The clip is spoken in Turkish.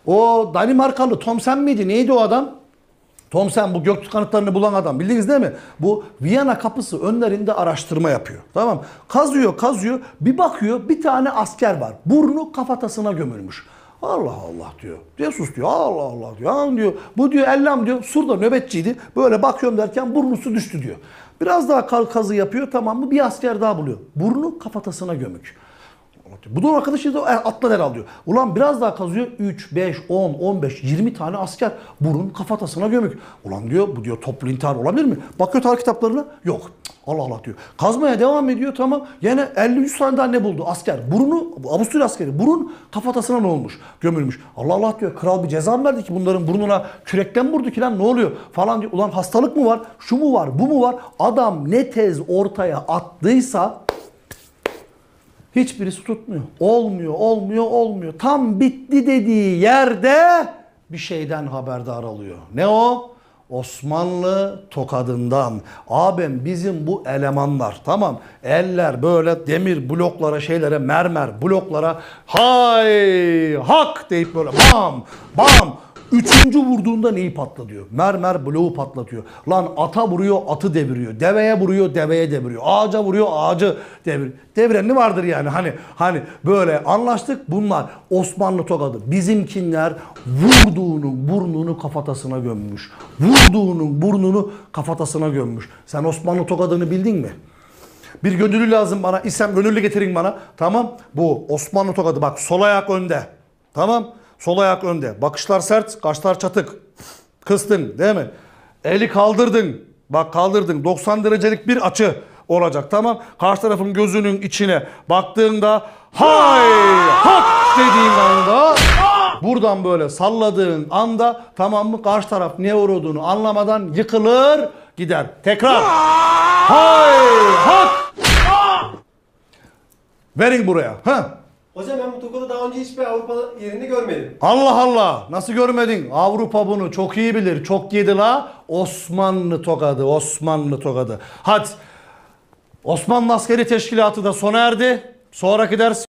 O Danimarkalı Thomsen miydi? Neydi o adam? Thomsen, bu Göktürk kanıtlarını bulan adam. Bildiniz değil mi? Bu Viyana kapısı önlerinde araştırma yapıyor. Tamam. Kazıyor kazıyor. Bir bakıyor bir tane asker var. Burnu kafatasına gömülmüş. Allah Allah diyor. Jesus diyor. Allah Allah diyor. Ya diyor. Bu diyor Ellam diyor. Sur'da nöbetçiydi. Böyle bakıyorum derken burnusu düştü diyor. Biraz daha kazı yapıyor, tamam mı? Bir asker daha buluyor. Burnu kafatasına gömük. Bu da arkadaşı da atlan herhalde diyor. Ulan biraz daha kazıyor. 3, 5, 10, 15, 20 tane asker burun kafatasına gömük. Ulan diyor bu diyor toplu intihar olabilir mi? Bakıyor tarih kitaplarına. Yok. Allah Allah diyor. Kazmaya devam ediyor, tamam. Yine 50-100 tane daha ne buldu? Asker. Burunu, Avusturya askeri. Burun kafatasına ne olmuş? Gömülmüş. Allah Allah diyor. Kral bir ceza mı verdi ki bunların burnuna kürekten vurdu ki lan ne oluyor? Falan diyor. Ulan hastalık mı var? Şu mu var? Bu mu var? Adam ne tez ortaya attıysa hiçbirisi tutmuyor. Olmuyor, olmuyor, olmuyor. Tam bitti dediği yerde bir şeyden haberdar oluyor. Ne o? Osmanlı tokadından. Abim bizim bu elemanlar, tamam, eller böyle demir bloklara, şeylere, mermer bloklara hay hak deyip böyle bam bam. Üçüncü vurduğunda neyi patlatıyor? Mermer bloğu patlatıyor. Lan ata vuruyor, atı deviriyor. Deveye vuruyor, deveye deviriyor. Ağaca vuruyor, ağacı deviriyor. Devirenli vardır yani. Hani böyle anlaştık, bunlar Osmanlı tokadı. Bizimkinler vurduğunun burnunu kafatasına gömmüş. Vurduğunun burnunu kafatasına gömmüş. Sen Osmanlı tokadını bildin mi? Bir gönüllü lazım bana. İsem gönüllü getirin bana. Tamam. Bu Osmanlı tokadı. Bak sol ayak önde. Tamam. Sol ayak önde. Bakışlar sert, kaşlar çatık. Kıstın değil mi? Eli kaldırdın. Bak kaldırdın. 90 derecelik bir açı olacak. Tamam. Karşı tarafın gözünün içine baktığında hay hak dediğin anda, buradan böyle salladığın anda, tamam mı? Karşı taraf ne vurduğunu anlamadan yıkılır gider. Tekrar. Hay hak. Verin buraya. Ha? Hocam ben bu tokadı daha önce hiçbir Avrupa yerinde görmedim. Allah Allah! Nasıl görmedin? Avrupa bunu çok iyi bilir. Çok yedi la. Osmanlı tokadı. Osmanlı tokadı. Hadi. Osmanlı Askeri Teşkilatı da sona erdi. Sonraki ders